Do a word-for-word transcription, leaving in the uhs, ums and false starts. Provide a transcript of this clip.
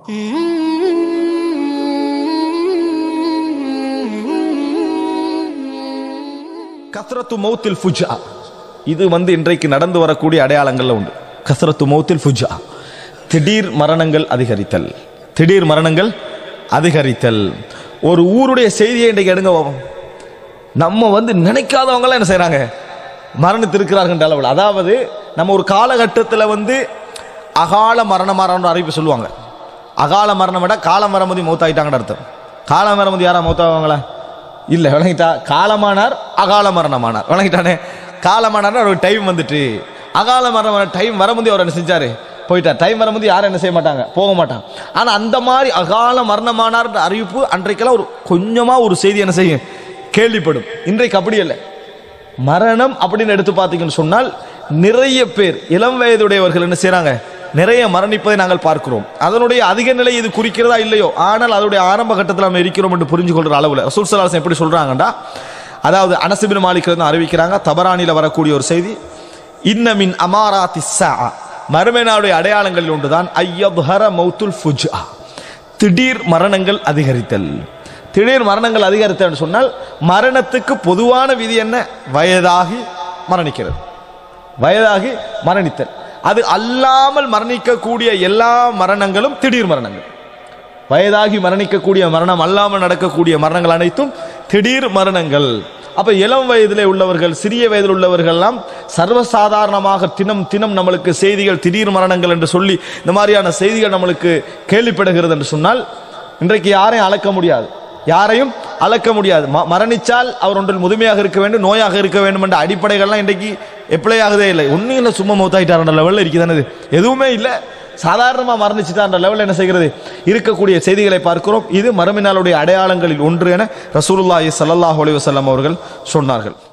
கத்ரத்து மௌத்தில் ஃபுஜா, இது வந்து இன்றைக்கு நடந்து வரக்கூடிய அடையாளங்கள்ல உண்டு. கத்ரத்து மௌத்தில் ஃபுஜா, திடீர் மரணங்கள் அதிகரித்தல். திடீர் மரணங்கள் அதிகரித்தல். ஒரு ஊருடைய செய்தியை இன்றைக்கு எடுங்க போவோம். நம்ம வந்து நினைக்காதவங்களாம் என்ன செய்யறாங்க, மரணித்திருக்கிறார்கள் அளவில். அதாவது நம்ம ஒரு காலகட்டத்தில் வந்து அகால மரணமான அறிவிப்பு சொல்லுவாங்க. அகால மரணம் விட கால மரமுதி மௌத்தாயிட்டாங்கன்னு அர்த்தம். கால மரமுதி யாரா மௌத்தாவாங்களா? இல்லை, விளங்கிட்டா. காலமானார், அகால மரணமானார். விளங்கிட்டானே, காலமானார் ஒரு டைம் வந்துட்டு, அகால மரணமான டைம் வரும்போது அவர் என்ன செஞ்சாரு, போயிட்டார். டைம் வரும்போது யாரும் என்ன செய்ய மாட்டாங்க, போக மாட்டாங்க. ஆனால் அந்த மாதிரி அகால மரணமானார் அறிவிப்பு அன்றைக்கெல்லாம் ஒரு கொஞ்சமாக ஒரு செய்தி என்ன செய்யும், கேள்விப்படும். இன்றைக்கு அப்படி இல்லை. மரணம் அப்படின்னு எடுத்து பார்த்தீங்கன்னு சொன்னால் நிறைய பேர் இளம் வயதுடையவர்கள் என்ன செய்யறாங்க, நிறைய மரணிப்பதை நாங்கள் பார்க்கிறோம். அதனுடைய அதிக நிலை இது குறிக்கிறதா இல்லையோ, ஆனால் அதனுடைய ஆரம்ப கட்டத்தில் நம்ம இருக்கிறோம் என்று புரிஞ்சு கொள்ற அளவில் ரசூல் ஸல்லல்லாஹு அலைஹி வஸல்லம் எப்படி சொல்றாங்கடா, அதாவது அனஸ் இப்னு மாலிக் அறிவிக்கிறாங்க, தபரானில வரக்கூடிய ஒரு செய்தி, இன்னமின் அமாராத்தி ஸஆ, மறுமை நாளுடைய அடையாளங்களில் ஒன்றுதான் ஐயத்ஹர மௌத்துல் ஃபுஜா, திடீர் மரணங்கள் அதிகரித்தல். திடீர் மரணங்கள் அதிகரித்தல் சொன்னால் மரணத்துக்கு பொதுவான விதி என்ன, வயதாகி மரணிக்கிறது. வயதாகி மரணித்தல். அது அல்லாமல் மரணிக்கக்கூடிய எல்லா மரணங்களும் திடீர் மரணங்கள். வயதாகி மரணிக்கக்கூடிய மரணம் அல்லாமல் நடக்கக்கூடிய மரணங்கள் அனைத்தும் திடீர் மரணங்கள். அப்ப இளம் வயதிலே உள்ளவர்கள், சிறிய வயதில் உள்ளவர்கள் எல்லாம் சர்வசாதாரணமாக தினம் தினம் நம்மளுக்கு செய்திகள் திடீர் மரணங்கள் என்று சொல்லி இந்த மாதிரியான செய்திகள் நம்மளுக்கு கேள்விப்படுகிறது என்று சொன்னால் இன்றைக்கு யாரையும் அளக்க முடியாது, யாரையும் அளக்க முடியாது. மரணிச்சால் அவர் ஒன்றில் முதுமையாக இருக்க வேண்டும், நோயாக இருக்க வேண்டும் என்ற அடிப்படைகள்லாம் இன்றைக்கு எப்ளை ஆகுதே இல்லை. ஒன்றும் இல்லை, சும்மா மௌத்தாயிட்டார் லெவலில் இருக்குதானது, எதுவுமே இல்லை, சாதாரணமாக மரணிச்சுட்டார் லெவலில் என்ன செய்கிறது இருக்கக்கூடிய செய்திகளை பார்க்கிறோம். இது மறுமை நாளுடைய அடையாளங்களில் ஒன்று என ரசூலுல்லாஹி ஸல்லல்லாஹு அலைஹி வஸல்லம் அவர்கள் சொன்னார்கள்.